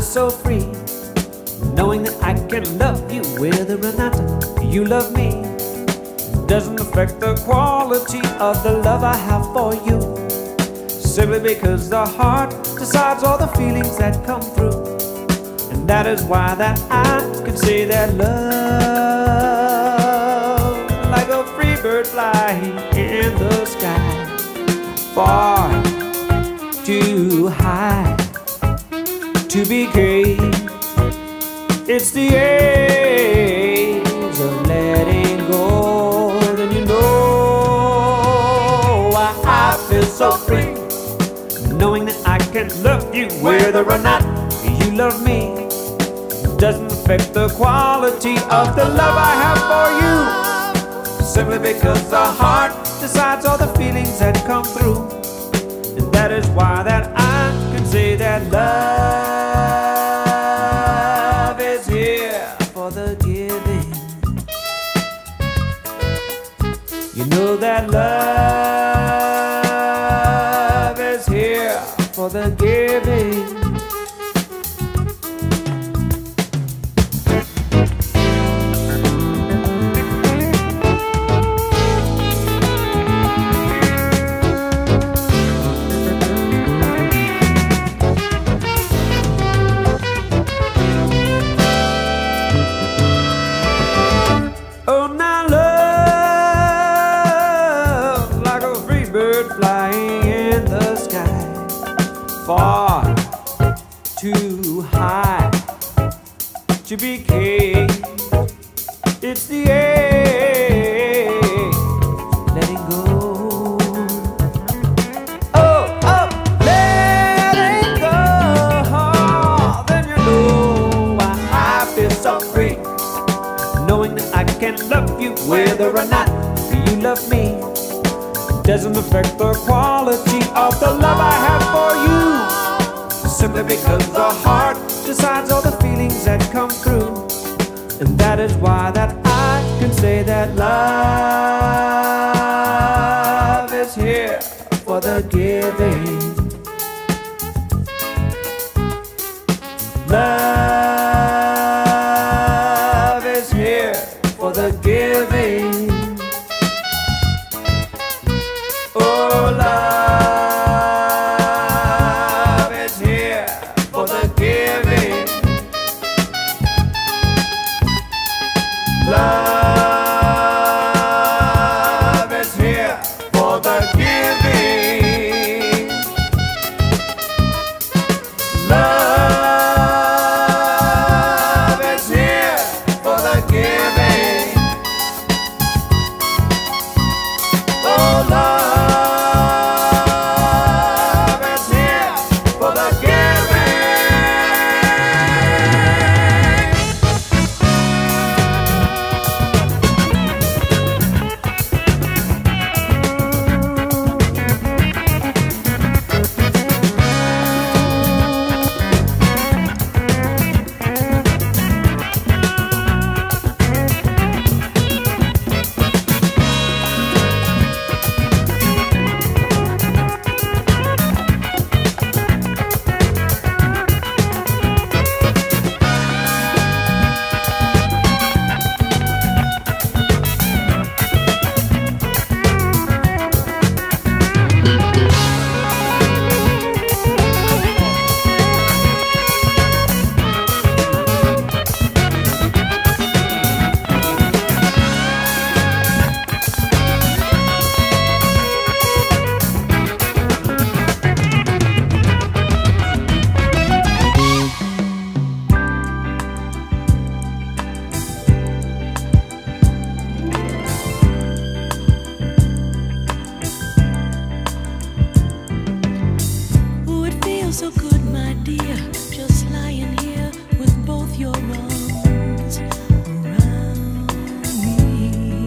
so free, knowing that I can love you whether or not you love me. Doesn't affect the quality of the love I have for you, simply because the heart decides all the feelings that come through. And that is why that I can say that love, like a free bird flying in the sky, far too high to be caged. It's the age of letting go. Then you know why I feel so free, knowing that I can love you whether or not you love me. Doesn't affect the quality of the love I have for you, simply because the heart decides all the feelings that come through. And that is why that I can say that love is here for the giving. You know that love is here for the giving. Flying in the sky, far too high to be caged. It's the age letting go. Oh, oh, letting go. Then you know why I feel so free, knowing that I can love you whether or not you love me. Doesn't affect the quality of the love I have for you, simply because the heart decides all the feelings that come through. And that is why that I can say that love is here for the giving. Love is here for the giving. Oh, love is here for the giving. Love is here for the giving. Love is here for the giving. Oh, love. So good, my dear, just lying here with both your arms around me.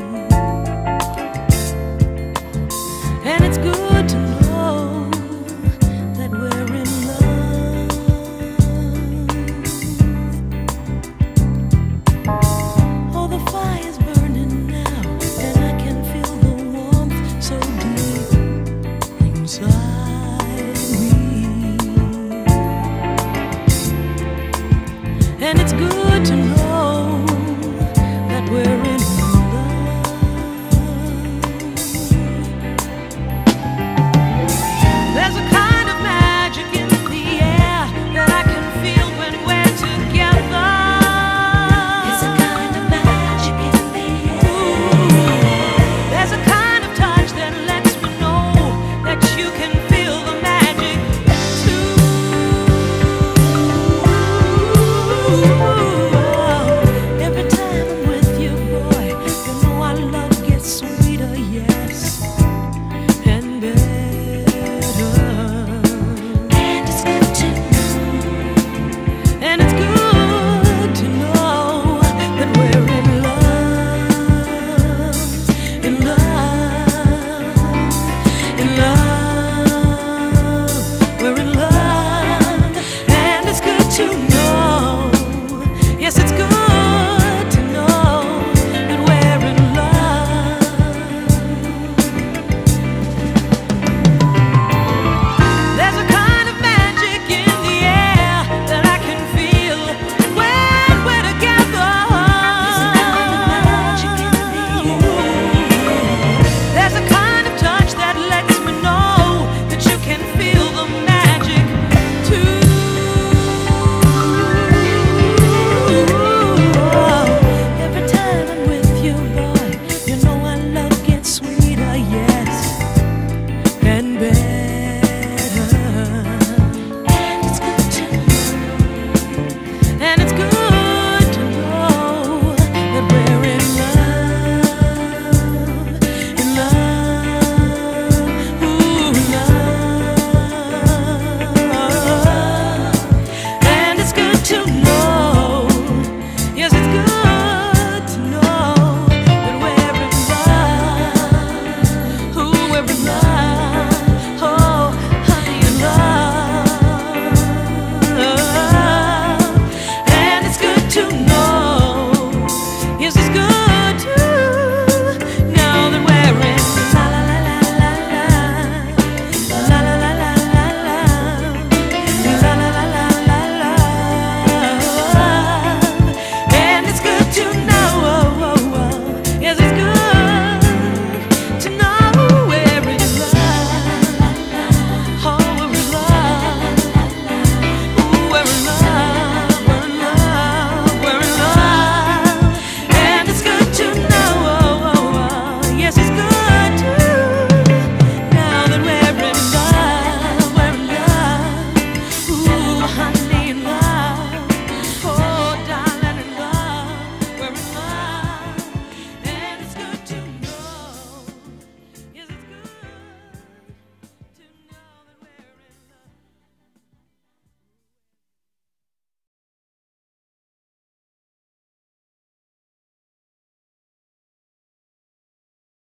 And it's good to know that we're in love. Oh, the fire's burning now, and I can feel the warmth so deep inside. and it's good